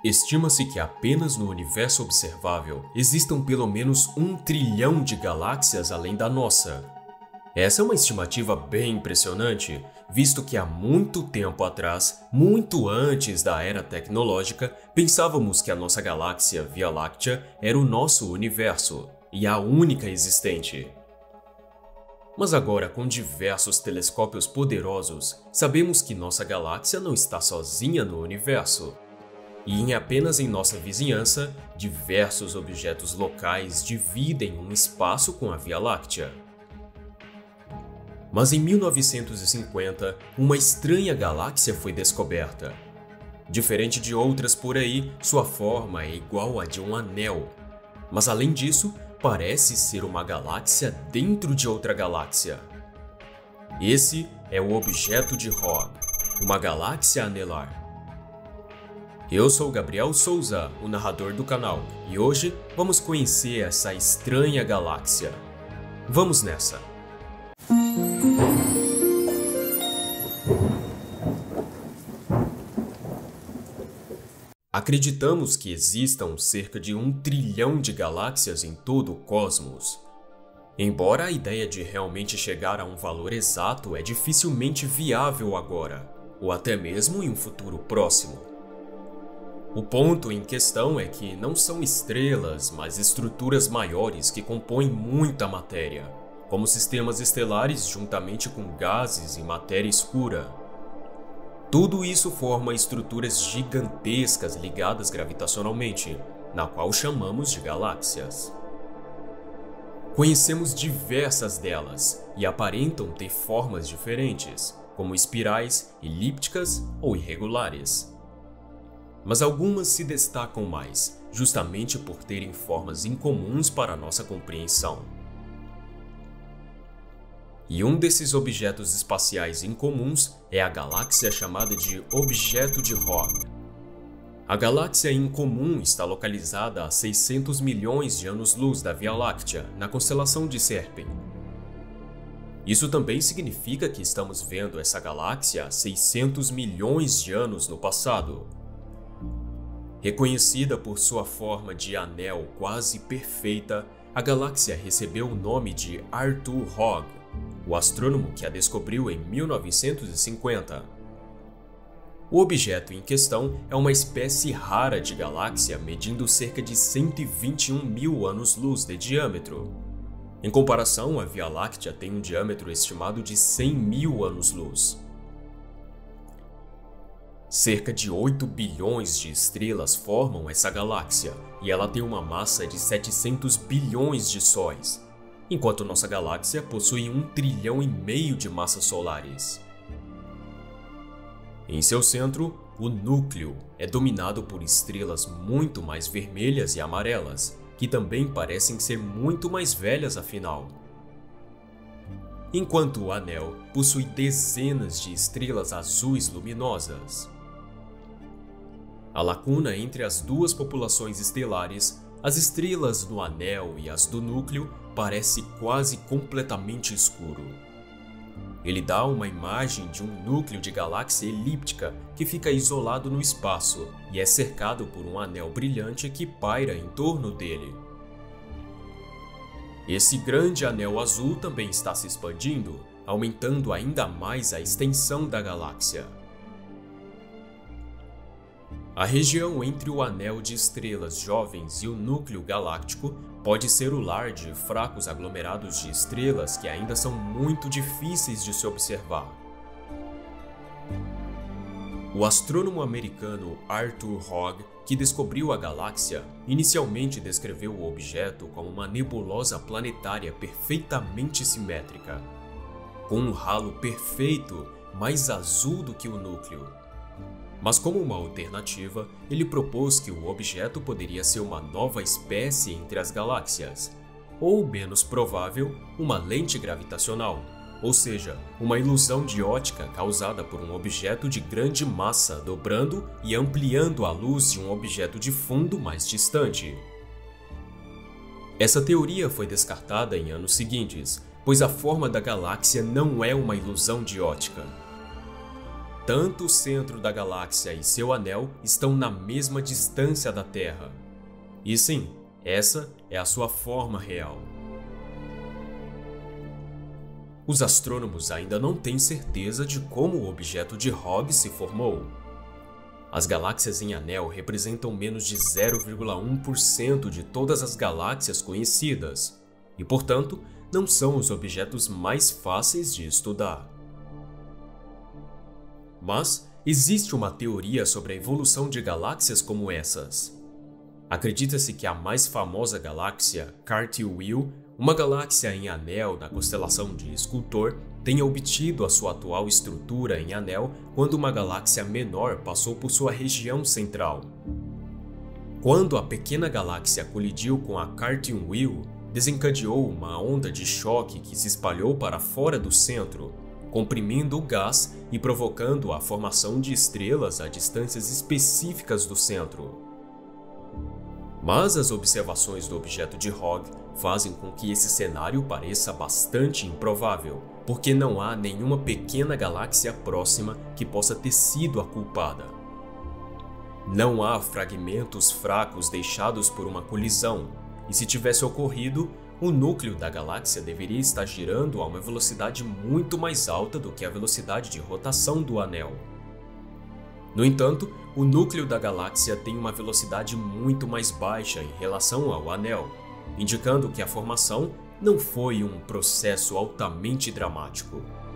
Estima-se que apenas no universo observável existam pelo menos 1 trilhão de galáxias além da nossa. Essa é uma estimativa bem impressionante, visto que há muito tempo atrás, muito antes da era tecnológica, pensávamos que a nossa galáxia Via Láctea era o nosso universo e a única existente. Mas agora, com diversos telescópios poderosos, sabemos que nossa galáxia não está sozinha no universo. E apenas em nossa vizinhança, diversos objetos locais dividem um espaço com a Via Láctea. Mas em 1950, uma estranha galáxia foi descoberta. Diferente de outras por aí, sua forma é igual à de um anel. Mas além disso, parece ser uma galáxia dentro de outra galáxia. Esse é o objeto de Hogg, uma galáxia anelar. Eu sou Gabriel Souza, o narrador do canal, e hoje vamos conhecer essa estranha galáxia. Vamos nessa! Acreditamos que existam cerca de 1 trilhão de galáxias em todo o cosmos. Embora a ideia de realmente chegar a um valor exato é dificilmente viável agora, ou até mesmo em um futuro próximo. O ponto em questão é que não são estrelas, mas estruturas maiores que compõem muita matéria, como sistemas estelares juntamente com gases e matéria escura. Tudo isso forma estruturas gigantescas ligadas gravitacionalmente, na qual chamamos de galáxias. Conhecemos diversas delas e aparentam ter formas diferentes, como espirais, elípticas ou irregulares. Mas algumas se destacam mais, justamente por terem formas incomuns para nossa compreensão. E um desses objetos espaciais incomuns é a galáxia chamada de Objeto de Hogg. A galáxia incomum está localizada a 600 milhões de anos-luz da Via Láctea, na constelação de Serpens. Isso também significa que estamos vendo essa galáxia há 600 milhões de anos no passado. Reconhecida por sua forma de anel quase perfeita, a galáxia recebeu o nome de Arthur Hogg, o astrônomo que a descobriu em 1950. O objeto em questão é uma espécie rara de galáxia medindo cerca de 121 mil anos-luz de diâmetro. Em comparação, a Via Láctea tem um diâmetro estimado de 100 mil anos-luz. Cerca de 8 bilhões de estrelas formam essa galáxia, e ela tem uma massa de 700 bilhões de sóis, enquanto nossa galáxia possui 1,5 trilhão de massas solares. Em seu centro, o núcleo é dominado por estrelas muito mais vermelhas e amarelas, que também parecem ser muito mais velhas afinal. Enquanto o anel possui dezenas de estrelas azuis luminosas. A lacuna entre as duas populações estelares, as estrelas no anel e as do núcleo, parece quase completamente escuro. Ele dá uma imagem de um núcleo de galáxia elíptica que fica isolado no espaço e é cercado por um anel brilhante que paira em torno dele. Esse grande anel azul também está se expandindo, aumentando ainda mais a extensão da galáxia. A região entre o anel de estrelas jovens e o núcleo galáctico pode ser o lar de fracos aglomerados de estrelas que ainda são muito difíceis de se observar. O astrônomo americano Arthur Hogg, que descobriu a galáxia, inicialmente descreveu o objeto como uma nebulosa planetária perfeitamente simétrica, com um halo perfeito, mais azul do que o núcleo. Mas como uma alternativa, ele propôs que o objeto poderia ser uma nova espécie entre as galáxias, ou, menos provável, uma lente gravitacional, ou seja, uma ilusão de ótica causada por um objeto de grande massa dobrando e ampliando a luz de um objeto de fundo mais distante. Essa teoria foi descartada em anos seguintes, pois a forma da galáxia não é uma ilusão de ótica. tanto o centro da galáxia e seu anel estão na mesma distância da Terra. E sim, essa é a sua forma real. Os astrônomos ainda não têm certeza de como o objeto de Hogg se formou. As galáxias em anel representam menos de 0,1% de todas as galáxias conhecidas e, portanto, não são os objetos mais fáceis de estudar. Mas existe uma teoria sobre a evolução de galáxias como essas. Acredita-se que a mais famosa galáxia, Cartwheel, uma galáxia em anel na constelação de Escultor, tenha obtido a sua atual estrutura em anel quando uma galáxia menor passou por sua região central. Quando a pequena galáxia colidiu com a Cartwheel, desencadeou uma onda de choque que se espalhou para fora do centro, comprimindo o gás e provocando a formação de estrelas a distâncias específicas do centro. Mas as observações do objeto de Hogg fazem com que esse cenário pareça bastante improvável, porque não há nenhuma pequena galáxia próxima que possa ter sido a culpada. Não há fragmentos fracos deixados por uma colisão, e se tivesse ocorrido, o núcleo da galáxia deveria estar girando a uma velocidade muito mais alta do que a velocidade de rotação do anel. No entanto, o núcleo da galáxia tem uma velocidade muito mais baixa em relação ao anel, indicando que a formação não foi um processo altamente dramático.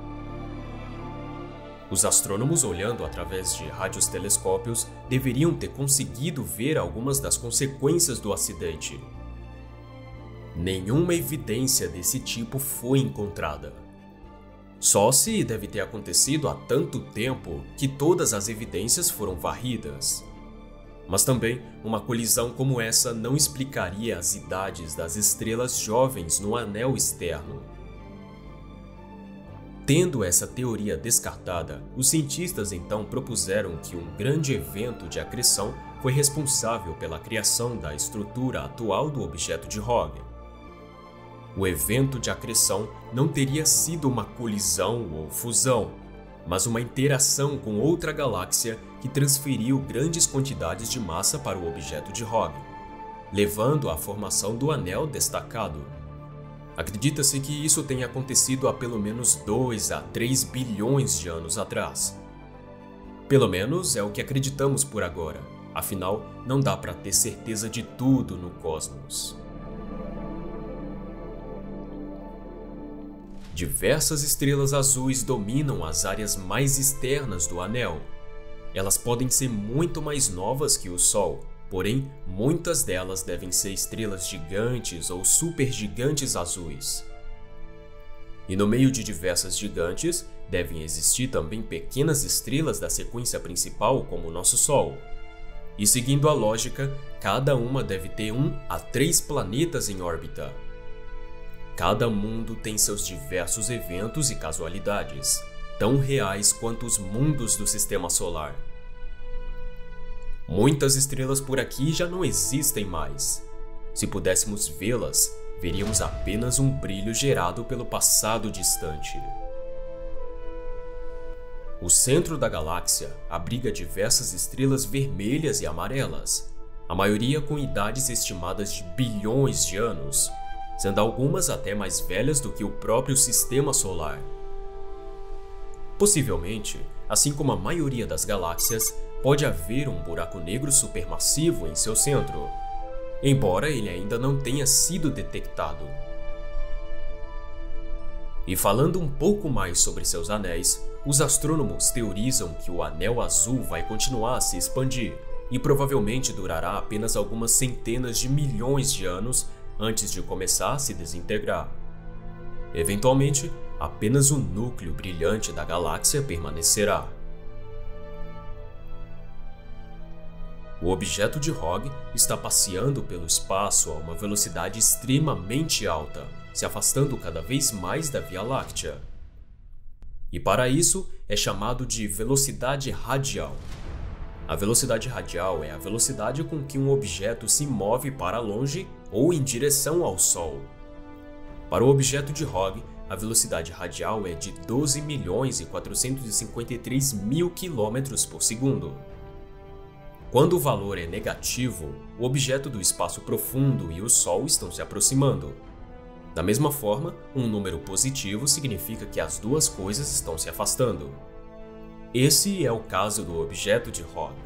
Os astrônomos, olhando através de radiotelescópios, deveriam ter conseguido ver algumas das consequências do acidente. Nenhuma evidência desse tipo foi encontrada. Só se deve ter acontecido há tanto tempo que todas as evidências foram varridas. Mas também, uma colisão como essa não explicaria as idades das estrelas jovens no anel externo. Tendo essa teoria descartada, os cientistas então propuseram que um grande evento de acreção foi responsável pela criação da estrutura atual do objeto de Hogg. O evento de acreção não teria sido uma colisão ou fusão, mas uma interação com outra galáxia que transferiu grandes quantidades de massa para o objeto de Hogg, levando à formação do anel destacado. Acredita-se que isso tenha acontecido há pelo menos 2 a 3 bilhões de anos atrás. Pelo menos é o que acreditamos por agora, afinal, não dá para ter certeza de tudo no cosmos. Diversas estrelas azuis dominam as áreas mais externas do anel. Elas podem ser muito mais novas que o Sol, porém, muitas delas devem ser estrelas gigantes ou supergigantes azuis. E no meio de diversas gigantes, devem existir também pequenas estrelas da sequência principal, como o nosso Sol. E seguindo a lógica, cada uma deve ter 1 a 3 planetas em órbita. Cada mundo tem seus diversos eventos e casualidades, tão reais quanto os mundos do Sistema Solar. Muitas estrelas por aqui já não existem mais. Se pudéssemos vê-las, veríamos apenas um brilho gerado pelo passado distante. O centro da galáxia abriga diversas estrelas vermelhas e amarelas, a maioria com idades estimadas de bilhões de anos, sendo algumas até mais velhas do que o próprio Sistema Solar. Possivelmente, assim como a maioria das galáxias, pode haver um buraco negro supermassivo em seu centro, embora ele ainda não tenha sido detectado. E falando um pouco mais sobre seus anéis, os astrônomos teorizam que o anel azul vai continuar a se expandir e provavelmente durará apenas algumas centenas de milhões de anos antes de começar a se desintegrar. Eventualmente, apenas o núcleo brilhante da galáxia permanecerá. O objeto de Hogg está passeando pelo espaço a uma velocidade extremamente alta, se afastando cada vez mais da Via Láctea. E para isso é chamado de velocidade radial. A velocidade radial é a velocidade com que um objeto se move para longe ou em direção ao Sol. Para o objeto de Hogg, a velocidade radial é de 12.453.000 km por segundo. Quando o valor é negativo, o objeto do espaço profundo e o Sol estão se aproximando. Da mesma forma, um número positivo significa que as duas coisas estão se afastando. Esse é o caso do objeto de Hubble.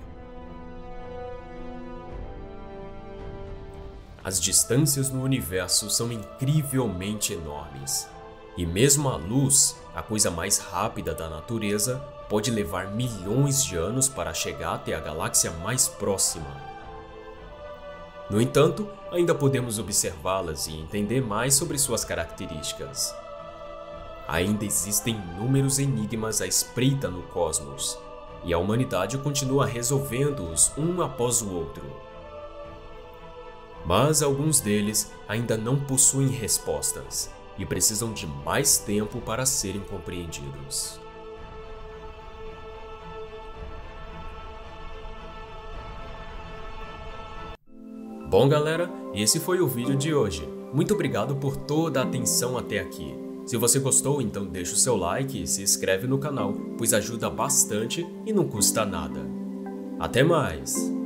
As distâncias no universo são incrivelmente enormes. E mesmo a luz, a coisa mais rápida da natureza, pode levar milhões de anos para chegar até a galáxia mais próxima. No entanto, ainda podemos observá-las e entender mais sobre suas características. Ainda existem inúmeros enigmas à espreita no cosmos, e a humanidade continua resolvendo-os um após o outro. Mas alguns deles ainda não possuem respostas e precisam de mais tempo para serem compreendidos. Bom, galera, esse foi o vídeo de hoje. Muito obrigado por toda a atenção até aqui. Se você gostou, então deixa o seu like e se inscreve no canal, pois ajuda bastante e não custa nada. Até mais!